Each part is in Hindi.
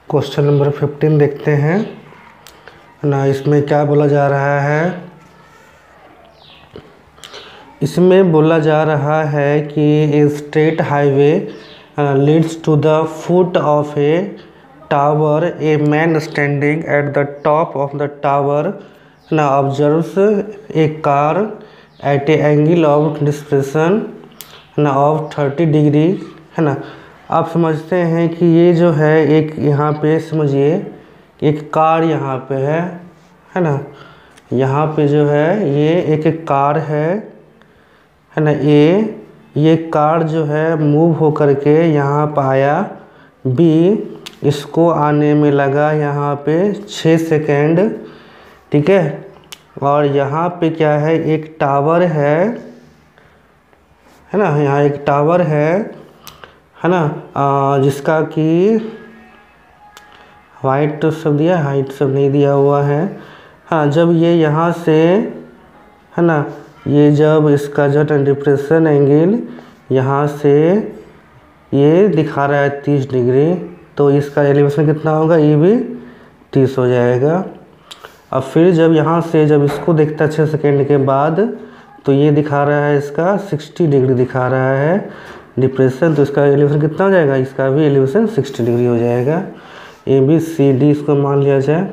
क्वेश्चन नंबर 15 देखते हैं ना। इसमें क्या बोला जा रहा है? इसमें बोला जा रहा है कि a straight highway leads to the foot of a tower. A man standing at the top of the tower ना observes a car at a angle of depression ना ऑफ 30 डिग्री, है ना। आप समझते हैं कि ये जो है एक यहाँ पे समझिए एक कार यहाँ पे है ना। यहाँ पे जो है ये एक कार है ना। ये कार जो है मूव हो करके यहाँ पर आया। बी इसको आने में लगा यहाँ पे 6 सेकेंड, ठीक है। और यहाँ पे क्या है, एक टावर है ना। यहाँ एक टावर है ना, जिसका कि हाइट सब दिया, हाइट सब नहीं दिया हुआ है। हाँ, जब ये यहाँ से है ना, ये जब इसका जो डिप्रेशन एंगल यहाँ से ये दिखा रहा है 30 डिग्री, तो इसका एलिवेशन कितना होगा, ये भी 30 हो जाएगा। अब फिर जब यहाँ से जब इसको देखता है 6 सेकेंड के बाद, तो ये दिखा रहा है इसका 60 डिग्री दिखा रहा है डिप्रेशन, तो इसका एलिवेशन कितना हो जाएगा, इसका भी एलिवेशन 60 डिग्री हो जाएगा। ए बी सी डी इसको मान लिया जाए,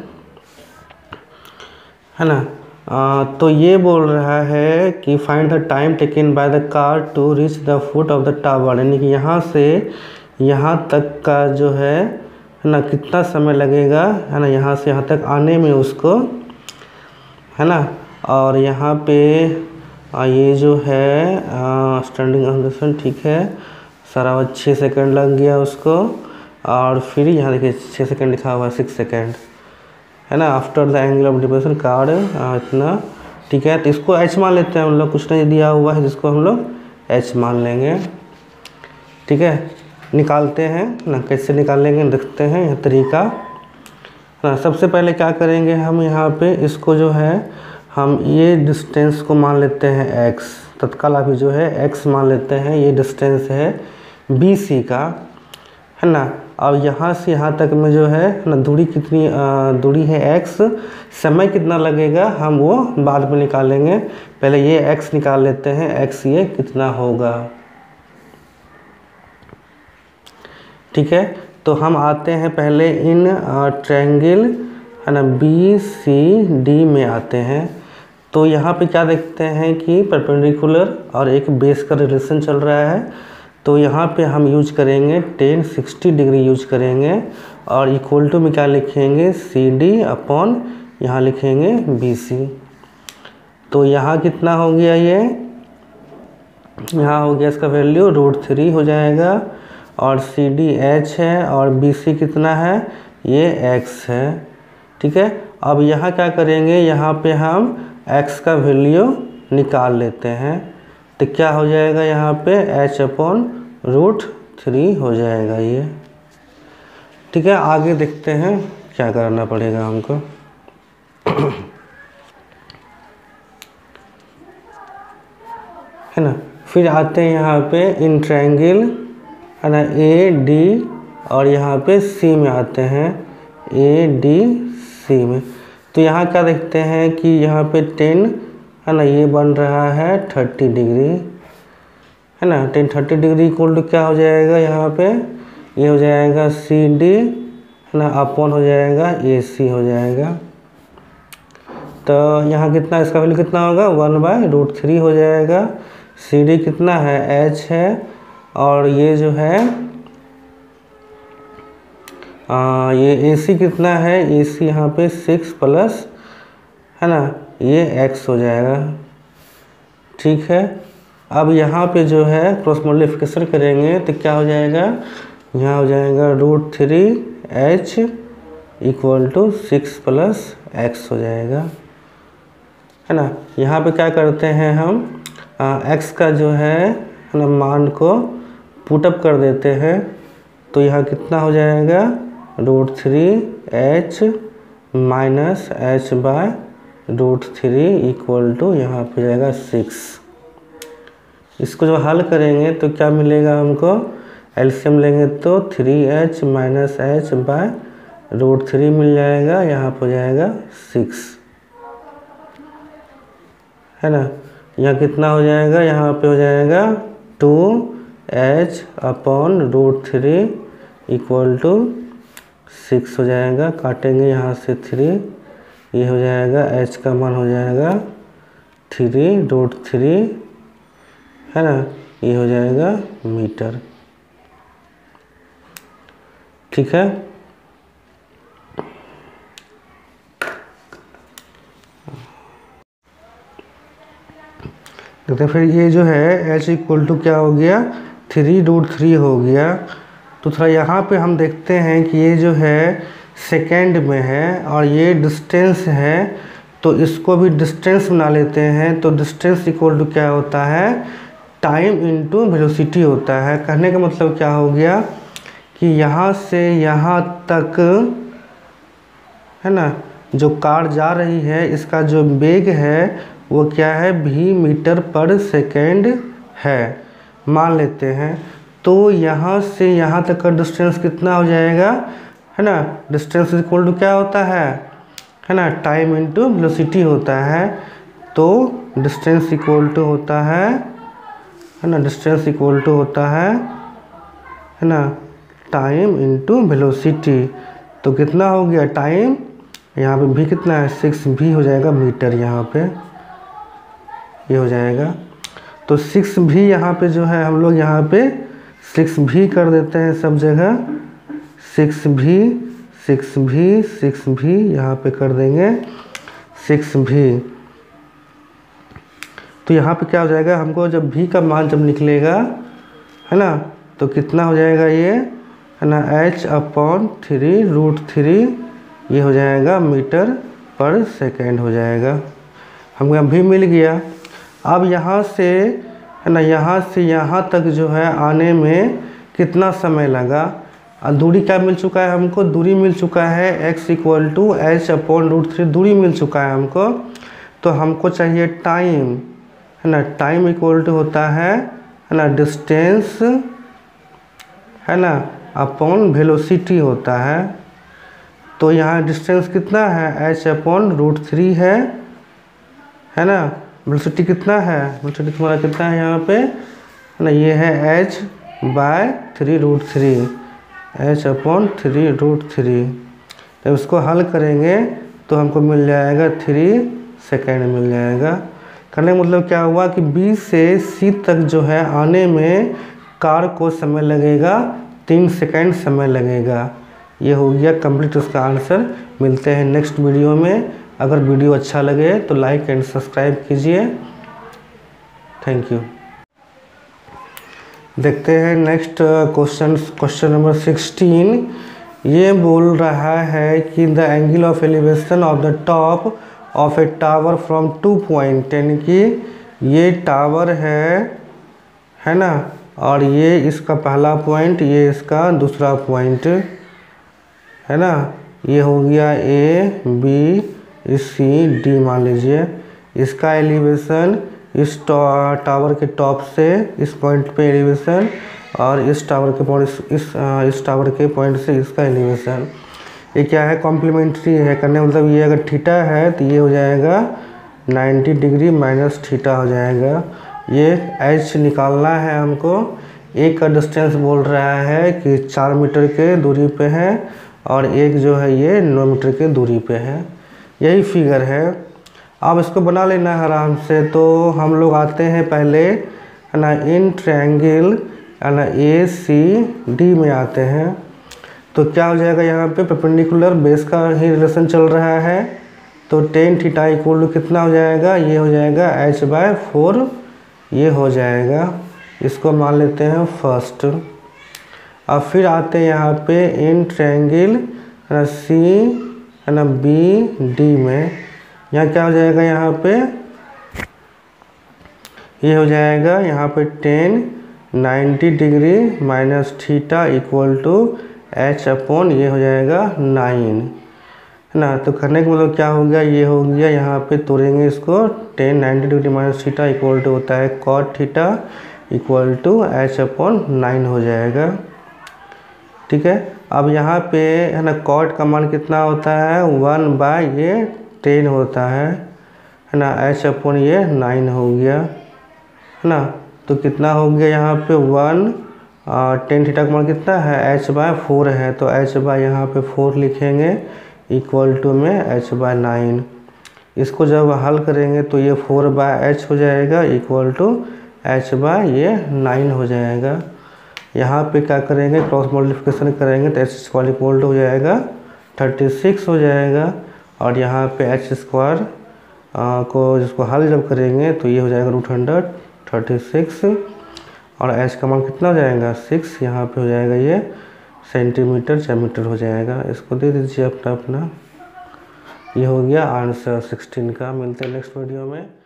है ना। तो ये बोल रहा है कि find the time taken by the car to reach the foot of the tower, यानी कि यहाँ से यहाँ तक का जो है ना कितना समय लगेगा, है ना, यहाँ से यहाँ तक आने में उसको, है ना। और यहाँ पे ये जो है स्टैंडिंग ऑब्जर्वेशन, ठीक है, सारा 6 सेकंड लग गया उसको। और फिर यहाँ देखिए 6 सेकंड लिखा हुआ है, 6 सेकंड, है ना। After the angle of depression car इतना, ठीक है। तो इसको एच मान लेते हैं हम लोग, कुछ नहीं दिया हुआ है जिसको हम लोग एच मान लेंगे, ठीक है। निकालते हैं ना, कैसे निकालेंगे देखते हैं यह तरीका ना। सबसे पहले क्या करेंगे हम, यहाँ पे इसको जो है हम ये डिस्टेंस को मान लेते हैं x, तत्काल अभी जो है x मान लेते हैं। ये डिस्टेंस है BC का, है ना। और यहाँ से यहाँ तक में जो है ना दूरी कितनी दूरी है x, समय कितना लगेगा हम वो बाद में निकालेंगे। पहले ये x निकाल लेते हैं, x ये कितना होगा, ठीक है। तो हम आते हैं पहले इन ट्रायंगल, है ना, BCD में आते हैं। तो यहाँ पे क्या देखते हैं कि परपेंडिकुलर और एक बेस का रिलेशन चल रहा है। तो यहाँ पे हम यूज करेंगे tan 60 डिग्री यूज करेंगे, और इक्वल टू में क्या लिखेंगे, CD अपॉन यहाँ लिखेंगे BC। तो यहाँ कितना हो गया, ये यहाँ हो गया इसका वैल्यू √3 हो जाएगा, और CD H है और BC कितना है, ये X है, ठीक है। अब यहाँ क्या करेंगे, यहाँ पे हम x का वैल्यू निकाल लेते हैं। तो क्या हो जाएगा, यहाँ पे h अपॉन √3 हो जाएगा ये, ठीक है। आगे देखते हैं क्या करना पड़ेगा हमको। है ना, फिर आते हैं यहाँ पे इन ट्रायंगल, है ना, AD, और यहाँ पे C में आते हैं, ADC में। तो यहाँ क्या देखते हैं कि यहाँ पे 10, है ना, ये बन रहा है 30 डिग्री, है ना। 30 डिग्री इक्वल टू क्या हो जाएगा, यहाँ पे ये हो जाएगा CD, है ना, अपॉन हो जाएगा AC हो जाएगा। तो यहाँ कितना, इसका वैल्यू कितना होगा, 1/√3 हो जाएगा। CD कितना है, H है, और ये जो है ये AC कितना है, AC यहाँ पे 6 प्लस, है ना, ये X हो जाएगा, ठीक है। अब यहाँ पे जो है क्रॉस मल्टीप्लिकेशन करेंगे तो क्या हो जाएगा, यहाँ हो जाएगा √3H equal to 6 plus X हो जाएगा, है ना। यहाँ पे क्या करते हैं हम X का जो है ना मान को पुटअप कर देते हैं। तो यहाँ कितना हो जाएगा, √3H minus H/√3 equal to यहाँ पे जाएगा 6। इसको जो हल करेंगे तो क्या मिलेगा हमको, एलसीएम लेंगे तो 3H माइनस H √3 मिल जाएगा, यहाँ पर हो जाएगा 6, है ना। यहाँ कितना हो जाएगा, यहाँ पे हो जाएगा 2h/√3 इक्वल टू 6 हो जाएगा। काटेंगे यहाँ से 3, ये हो जाएगा h का मान हो जाएगा 3√3, है ना, ये हो जाएगा मीटर। ठीक है, देखते हैं फिर ये जो है h इक्वल टू क्या हो गया, 3√3 हो गया। तो थोड़ा यहाँ पे हम देखते हैं कि ये जो है सेकेंड में है और ये डिस्टेंस है, तो इसको भी डिस्टेंस बना लेते हैं। तो डिस्टेंस इक्वल टू क्या होता है, टाइम इनटू वेलोसिटी होता है। कहने का मतलब क्या हो गया कि यहाँ से यहाँ तक, है ना, जो कार जा रही है इसका जो वेग है वो क्या है, v मीटर/सेकेंड है, मान लेते हैं। तो यहाँ से यहाँ तक का डिस्टेंस कितना हो जाएगा, है ना। डिस्टेंस इक्वल टू क्या होता है ना, टाइम इनटू वेलोसिटी होता है। तो डिस्टेंस इक्वल टू होता है ना, डिस्टेंस इक्वल टू होता है ना, टाइम इनटू वेलोसिटी। तो कितना हो गया टाइम, यहाँ पे भी कितना है 6v हो जाएगा मीटर, यहाँ पे ये हो जाएगा। तो 6v यहाँ पे जो है हम लोग यहाँ पे 6v कर देते हैं सब जगह, 6v यहाँ पे कर देंगे 6v। तो यहाँ पे क्या हो जाएगा, हमको जब v का मान जब निकलेगा, है ना, तो कितना हो जाएगा ये, है ना, h/3√3 ये हो जाएगा मीटर/सेकेंड हो जाएगा। हमको यहाँ भी मिल गया। अब यहाँ से, है ना, यहाँ से यहाँ तक जो है आने में कितना समय लगा, दूरी क्या मिल चुका है हमको, दूरी मिल चुका है x इक्वल टू h/√3 दूरी मिल चुका है हमको। तो हमको चाहिए टाइम, है ना, टाइम इक्वल टू होता है ना डिस्टेंस, है ना, अपॉन वेलोसिटी होता है। तो यहाँ डिस्टेंस कितना है, h/√3 है ना। वेलोसिटी कितना है, वेलोसिटी तुम्हारा कितना है यहाँ पे, है ना, ये है h/3√3, h/3√3। जब इसको हल करेंगे तो हमको मिल जाएगा 3 सेकेंड मिल जाएगा। करने का मतलब क्या हुआ कि B से C तक जो है आने में कार को समय लगेगा 3 सेकेंड समय लगेगा। ये हो गया कंप्लीट इसका आंसर। मिलते हैं नेक्स्ट वीडियो में। अगर वीडियो अच्छा लगे तो लाइक एंड सब्सक्राइब कीजिए। Thank you. देखते हैं नेक्स्ट क्वेश्चन नंबर 16। ये बोल रहा है कि the angle of elevation of the top of a tower from 2 point, यानी कि ये टावर है ना, और ये इसका पहला पॉइंट, ये इसका दूसरा पॉइंट, है ना। ये हो गया A B C D मान लीजिए। इसका एलिवेशन इस टावर के टॉप से इस पॉइंट पे एलिवेशन, और इस टावर के पॉइंट इस टावर के पॉइंट से इसका एलिवेशन। ये क्या है, कॉम्प्लीमेंट्री है। करने मतलब ये अगर थीटा है तो ये हो जाएगा 90 डिग्री माइनस थीटा हो जाएगा। ये h निकालना है हमको। एक का डिस्टेंस बोल रहा है कि 4 मीटर के दूरी पे है, और एक जो है ये 9 मीटर के दूरी पे है। यही फिगर है। अब इसको बना लेना है आराम से। तो हम लोग आते हैं पहले, है ना, इन ट्रायंगल, है ना, ACD में आते हैं। तो क्या हो जाएगा, यहाँ पे परपेंडिकुलर बेस का ही रिलेशन चल रहा है। तो tan थीटा इक्वल टू कितना हो जाएगा, ये हो जाएगा h/4 ये हो जाएगा। इसको मान लेते हैं फर्स्ट। अब फिर आते हैं यहाँ पे इन ट्रायंगल, है ना, CBD में। यहाँ क्या हो जाएगा, यहाँ पे ये हो जाएगा यहाँ पे tan 90 degree minus theta equal to h/, ये हो जाएगा 9, है ना। तो करने का मतलब क्या हो गया, ये हो गया, यहाँ पे तोड़ेंगे इसको। tan 90 degree minus theta equal to होता है cot theta equal to h/9 हो जाएगा। ठीक है। अब यहाँ पे है ना कॉट का मान कितना होता है 1/10 होता है ना, h अपॉन ये 9 हो गया है ना। तो कितना हो गया यहाँ पे 10 थीटा का मान कितना है h/4 है, तो h बाय यहाँ पे 4 लिखेंगे इक्वल टू में h/9। इसको जब हल करेंगे तो ये 4/h हो जाएगा इक्वल टू h/9 हो जाएगा। यहाँ पे क्या करेंगे क्रॉस मल्टीप्लिकेशन करेंगे तो h² इक्वल टू हो जाएगा 36 हो जाएगा। और यहाँ पे h² को जिसको हल जब करेंगे तो ये हो जाएगा √136 और h का मान कितना हो जाएगा 6, यहाँ पे हो जाएगा ये सेंटीमीटर/मीटर हो जाएगा। इसको दे दीजिए अपना। ये हो गया आंसर 16 का। मिलते हैं नेक्स्ट वीडियो में।